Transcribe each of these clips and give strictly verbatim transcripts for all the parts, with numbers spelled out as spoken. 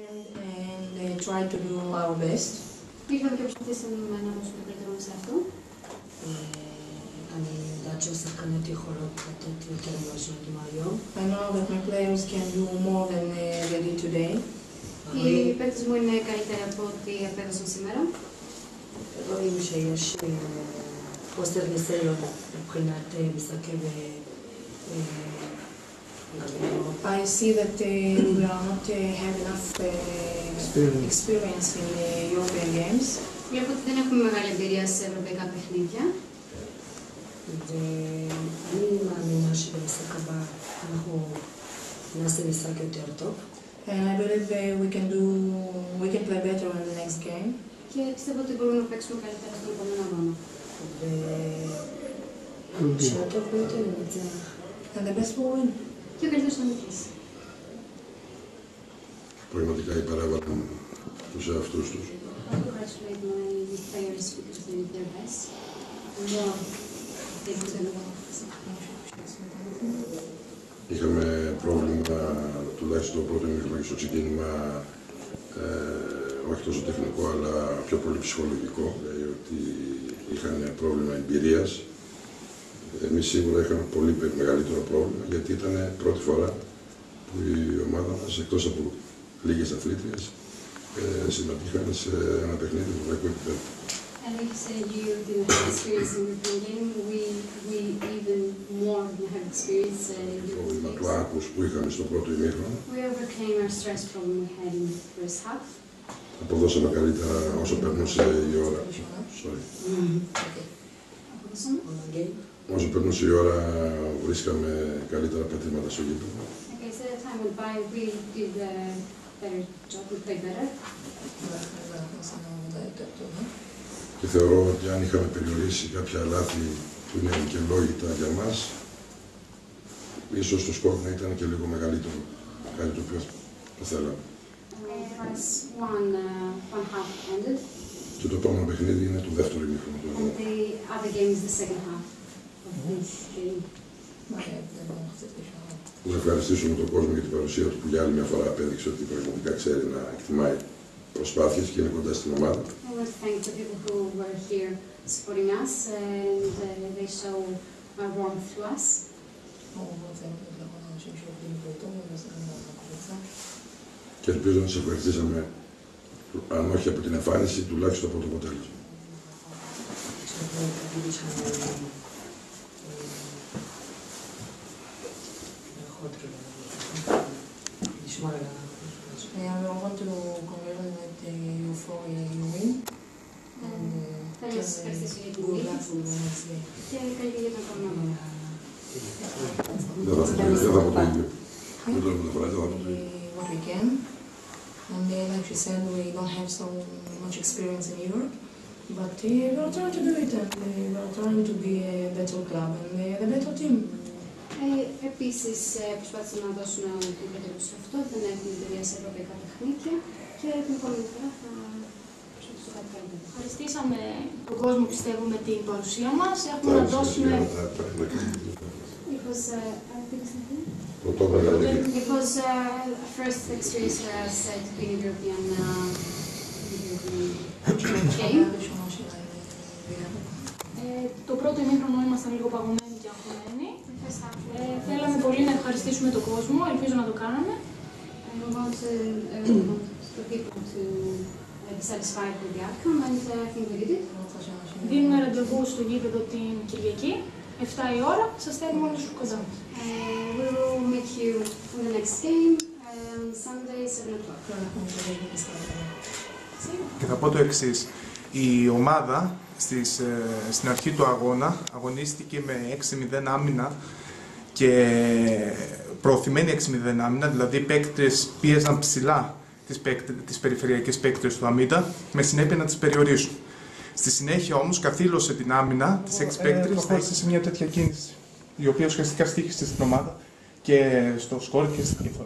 and uh, try to do our best. Ήρθαμε και προσπαθήσαμε να δώσουμε το καλύτερο μας σε αυτό. אני יודעת שהשחקניות יכולות לתת יותר ממה שנותנים היום. I know that my players can do more than uh, they did today. Οι παίκτες μου είναι καλύτερα από ό,τι απέδωσαν σήμερα. רואים שיש חוסר ניסיון מבחינת משחקי I see that uh, we are not uh, have enough uh, experience. experience in uh, European games. Βλέπω ότι δεν έχουμε μεγάλη εμπειρία σε ευρωπαϊκά παιχνίδια. ואני מאמינה שבמשחק הבא אנחנו נעשה משחק יותר טוב. And I believe uh, we can do, we can play better in the next game. Και πιστεύω ότι μπορούμε να παίξουμε καλύτερα στον επόμενο αγώνα. שהטוב ביותר ינצח. And the best will win. Και ο καλύτερος θα νικήσει. Πραγματικά υπερέβαλαν τους εαυτούς τους. I congratulate my players because they did their best. Είχαμε πρόβλημα, τουλάχιστον το πρώτο ημίχρονο και στο ξεκίνημα, ε, όχι τόσο τεχνικό, αλλά πιο πολύ ψυχολογικό, δηλαδή ότι είχαν πρόβλημα εμπειρίας. Εμείς σίγουρα είχαμε πολύ μεγαλύτερο πρόβλημα, γιατί ήταν πρώτη φορά που η ομάδα μας, εκτός από λίγες αθλήτριες, ε, συμμετείχαν σε ένα παιχνίδι του ευρωπαϊκού επίπεδου. And like you said, you didn't have experience in the game. We, we even more didn't have experience uh, in Το πρόβλημα του άκους που είχαμε στο πρώτο ημίχρονο. We overcame our stress problem we had in the first half. Αποδώσαμε καλύτερα όσο περνούσε η ώρα. Sorry. Όσο περνούσε η ώρα, βρίσκαμε καλύτερα πατήματα στο γήπεδο. Like I said, as time went by, we did a better job, we played better. Και θεωρώ ότι αν είχαμε περιορίσει κάποια λάθη που είναι και λόγιτα για μας, ίσως το σκορ να ήταν και λίγο μεγαλύτερο, κάτι το οποίο το θέλαμε. Και το επόμενο παιχνίδι είναι το δεύτερο ημίχρονο. Να ευχαριστήσουμε τον κόσμο για την παρουσία του που για άλλη μια φορά απέδειξε ότι πραγματικά ξέρει να εκτιμάει προσπάθειες και είναι κοντά στην ομάδα. I want to thank the people who were here supporting us and uh, they show a warmth to us. Και ελπίζω να σας ευχαριστήσαμε, αν όχι από την εμφάνιση, τουλάχιστον από το αποτέλεσμα. Yeah, I want to congratulate you for your win. And Θέλω να σας ευχαριστήσω για την good νίκη luck for the next game. και καλή για τον επόμενο αγώνα. Δεν θα πω το ίδιο. Δεν το μεταφράζει, δεν θα πω το ίδιο. What we can. And then, like she said, we don't have so much experience in Europe, but uh, we are trying to do it, and uh, we are trying to be a better club and uh, the better team. Ε, επίσης, προσπάθησαμε να δώσουμε το καλύτερο σε αυτό, δεν έχουμε εμπειρία σε ευρωπαϊκά παιχνίδια και την επόμενη φορά θα προσπαθήσουμε κάτι καλύτερο. Ευχαριστήσαμε τον κόσμο, πιστεύω, με την παρουσία μας. Έχουμε να δώσουμε... It was, uh, I think something? It was uh, a first experience for us uh, to be in a European, uh, European game. Ε, το πρώτο ημίχρονο ήμασταν λίγο παγωμένοι και αγχωμένοι. Ε, θέλαμε πολύ να ευχαριστήσουμε τον κόσμο, ελπίζω να το κάναμε. And we want to, uh, we want the people to uh, be satisfied with the outcome, and uh, I think we did it. Δίνουμε ραντεβού στο γήπεδο την Κυριακή, εφτά η ώρα, σας θέλουμε όλους κοντά. Uh, we will meet you for the next game uh, on Sunday, seven o'clock. Και θα πω το εξής. Η ομάδα στις, ε, στην αρχή του αγώνα αγωνίστηκε με έξι μηδέν άμυνα και προωθημένη έξι μηδέν άμυνα, δηλαδή οι παίκτες πίεζαν ψηλά τις, παίκτες, τις περιφερειακές παίκτες του αμύτα με συνέπεια να τις περιορίσουν. Στη συνέχεια όμως καθήλωσε την άμυνα της έξι παίκτες. Ε, προχώρησε σε μια τέτοια κίνηση, η οποία ουσιαστικά στοίχησε στην ομάδα και στο σκορ και στην διαφορά.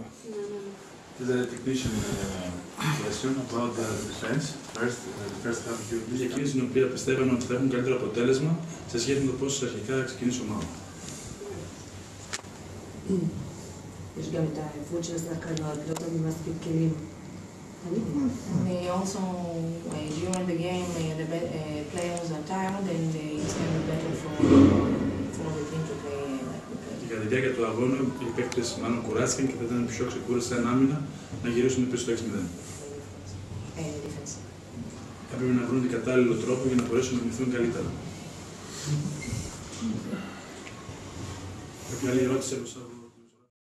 Question about the defense. First, uh, the first half you... Η διακίνηση στην οποία πιστεύαμε ότι θα έχουν καλύτερο αποτέλεσμα σε σχέση με το πώς αρχικά ξεκίνησε η ομάδα. יש גם את העייפות של השחקניות, לא תמיד מספיק כלים And they also, uh, during the game, uh, the be- uh, players are tired and uh, it's going to be better for, for the team to play like we play. Και κατά τη διάρκεια του αγώνα, οι παίκτες μάλλον κουράστηκαν και θα ήταν πιο ξεκούραστοι σαν άμυνα να γυρίσουν πίσω στο έξι μηδέν. Uh, defense. Έπρεπε να βρουν την κατάλληλο τρόπο για να μπορέσουν να μυθούν καλύτερα. Κάποια άλλη ερώτηση από εσάς?